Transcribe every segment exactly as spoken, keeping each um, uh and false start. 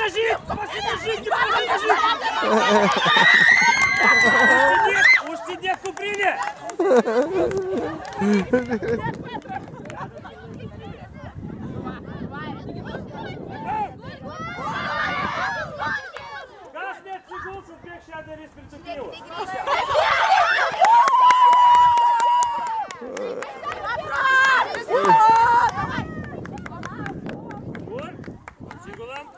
Pasidažyk, pasidažykit, pasidažykit. Užsidėk, užsidėk kuprinę. Kas neatsiguls, atbėg šią darys perspektyvą. Kur? Atsigulam.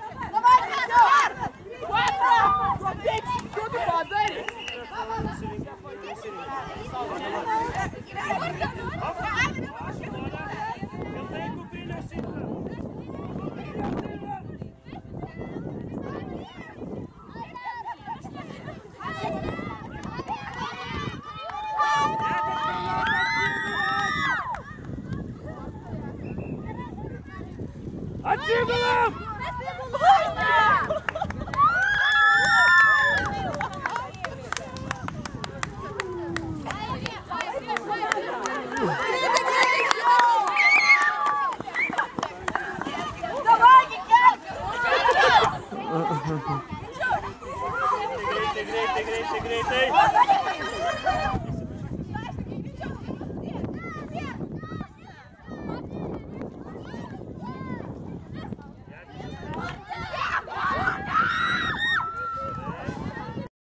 Atsigulam! Greitai, greitai, greitai, greitai.